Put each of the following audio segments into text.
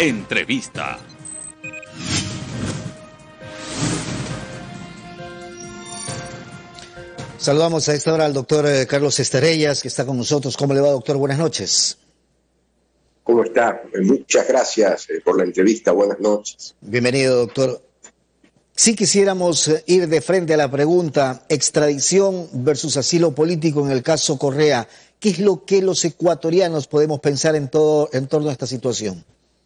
Entrevista. Saludamos a esta hora al doctor Carlos Esterellas, que está con nosotros. ¿Cómo le va, doctor? Buenas noches. ¿Cómo está? Muchas gracias por la entrevista. Buenas noches. Bienvenido, doctor. Si quisiéramos ir de frente a la pregunta, extradición versus asilo político en el caso Correa, ¿qué es lo que los ecuatorianos podemos pensar en torno a esta situación?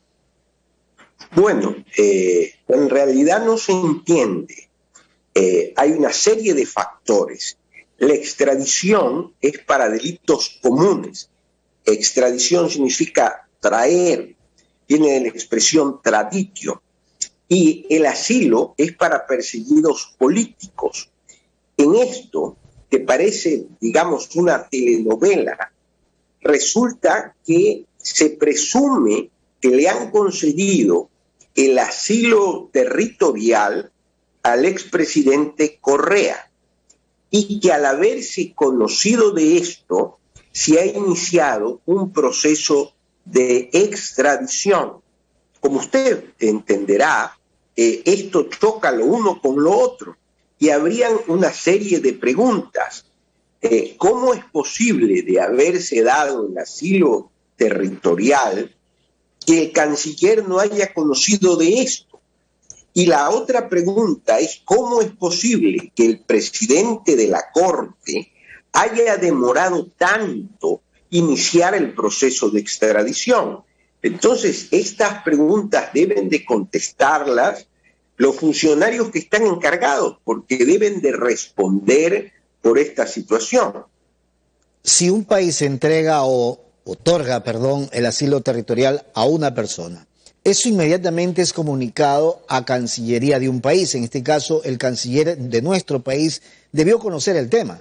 Bueno, en realidad no se entiende. Hay una serie de factores. La extradición es para delitos comunes. Extradición significa traer, viene de la expresión traditio. Y el asilo es para perseguidos políticos. En esto, que parece, digamos, una telenovela, resulta que se presume que le han concedido el asilo territorial al expresidente Correa y que al haberse conocido de esto, se ha iniciado un proceso de extradición. Como usted entenderá, esto choca lo uno con lo otro y habrían una serie de preguntas. ¿Cómo es posible de haberse dado el asilo territorial que el canciller no haya conocido de esto? Y la otra pregunta es, ¿cómo es posible que el presidente de la Corte haya demorado tanto iniciar el proceso de extradición? Entonces, estas preguntas deben de contestarlas los funcionarios que están encargados, porque deben de responder por esta situación. Si un país entrega o otorga, el asilo territorial a una persona, eso inmediatamente es comunicado a Cancillería de un país. En este caso, el canciller de nuestro país debió conocer el tema.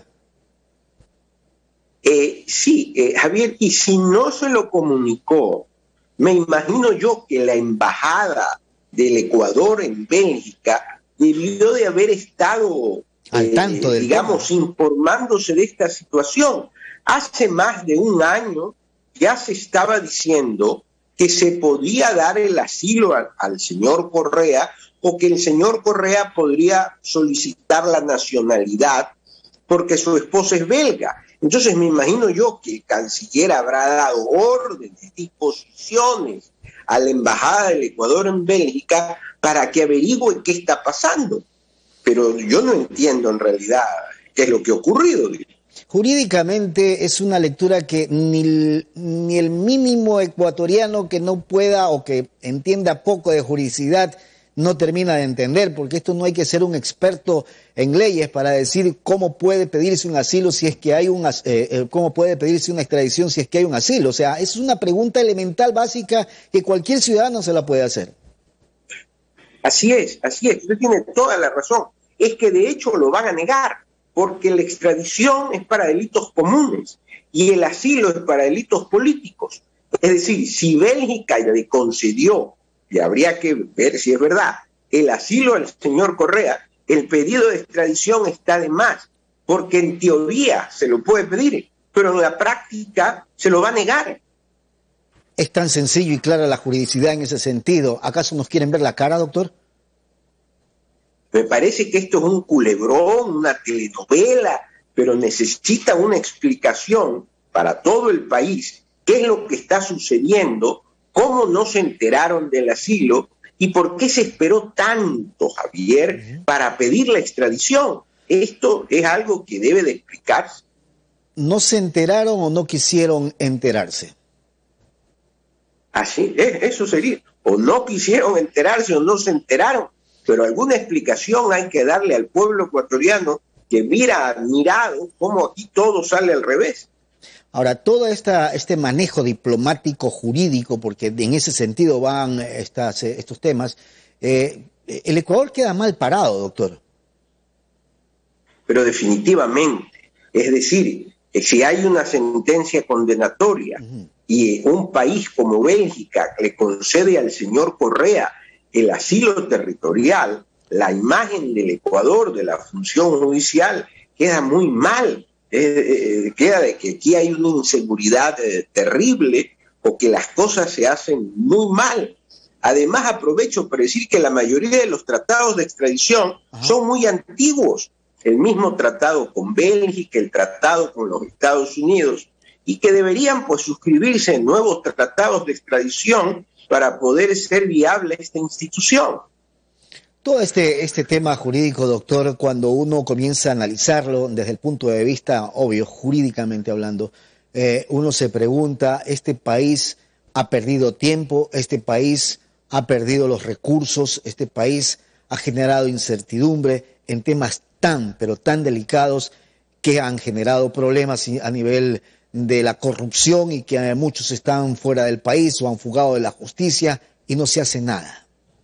Sí, Javier, y si no se lo comunicó, me imagino yo que la embajada del Ecuador en Bélgica debió de haber estado, al tanto del digamos, tema, informándose de esta situación. Hace más de un año ya se estaba diciendo que se podía dar el asilo al señor Correa o que el señor Correa podría solicitar la nacionalidad porque su esposa es belga. Entonces me imagino yo que el canciller habrá dado órdenes, disposiciones a la embajada del Ecuador en Bélgica para que averigüe qué está pasando. Pero yo no entiendo en realidad qué es lo que ha ocurrido. Jurídicamente es una lectura que ni el mínimo ecuatoriano que no pueda o que entienda poco de juridicidad no termina de entender, porque esto no hay que ser un experto en leyes para decir cómo puede pedirse un asilo si es que hay cómo puede pedirse una extradición si es que hay un asilo. O sea, es una pregunta elemental, básica, que cualquier ciudadano se la puede hacer. Así es, usted tiene toda la razón. Es que de hecho lo van a negar, porque la extradición es para delitos comunes y el asilo es para delitos políticos. Es decir, si Bélgica le concedió, y habría que ver si es verdad, el asilo al señor Correa, el pedido de extradición está de más, porque en teoría se lo puede pedir, pero en la práctica se lo va a negar. Es tan sencillo y clara la juridicidad en ese sentido. ¿Acaso nos quieren ver la cara, doctor? Me parece que esto es un culebrón, una telenovela, pero necesita una explicación para todo el país. ¿Qué es lo que está sucediendo? ¿Cómo no se enteraron del asilo? ¿Y por qué se esperó tanto, Javier, para pedir la extradición? Esto es algo que debe de explicarse. ¿No se enteraron o no quisieron enterarse? Así es, eso sería. O no quisieron enterarse o no se enteraron. Pero alguna explicación hay que darle al pueblo ecuatoriano que mira admirado cómo aquí todo sale al revés. Ahora, todo este manejo diplomático jurídico, porque en ese sentido van estos temas, el Ecuador queda mal parado, doctor. Pero definitivamente, es decir, si hay una sentencia condenatoria y un país como Bélgica le concede al señor Correa el asilo territorial, la imagen del Ecuador, de la función judicial, queda muy mal. Queda de que aquí hay una inseguridad terrible o que las cosas se hacen muy mal. Además, aprovecho para decir que la mayoría de los tratados de extradición son muy antiguos. El mismo tratado con Bélgica, el tratado con los Estados Unidos, y que deberían pues suscribirse nuevos tratados de extradición para poder ser viable esta institución. Todo este tema jurídico, doctor, cuando uno comienza a analizarlo desde el punto de vista, obvio, jurídicamente hablando, uno se pregunta, este país ha perdido tiempo, este país ha perdido los recursos, este país ha generado incertidumbre en temas tan, pero tan delicados que han generado problemas a nivel de la corrupción y que muchos están fuera del país o han fugado de la justicia y no se hace nada.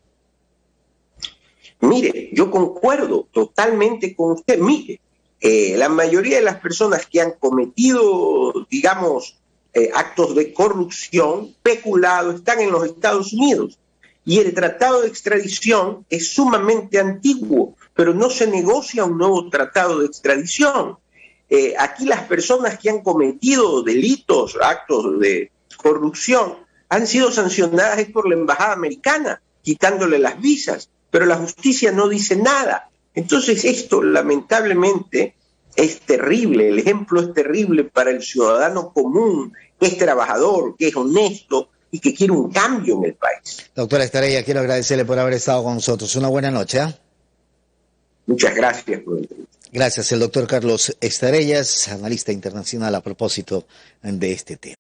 Mire, yo concuerdo totalmente con usted. Mire, la mayoría de las personas que han cometido, digamos, actos de corrupción, peculado, están en los Estados Unidos. Y el tratado de extradición es sumamente antiguo, pero no se negocia un nuevo tratado de extradición. Aquí las personas que han cometido delitos, actos de corrupción, han sido sancionadas por la embajada americana, quitándole las visas, pero la justicia no dice nada. Entonces esto lamentablemente es terrible, el ejemplo es terrible para el ciudadano común, que es trabajador, que es honesto y que quiere un cambio en el país. Doctora Estarella, quiero agradecerle por haber estado con nosotros. Una buena noche. Muchas gracias por el entrevista. Gracias, el doctor Carlos Estarellas, analista internacional a propósito de este tema.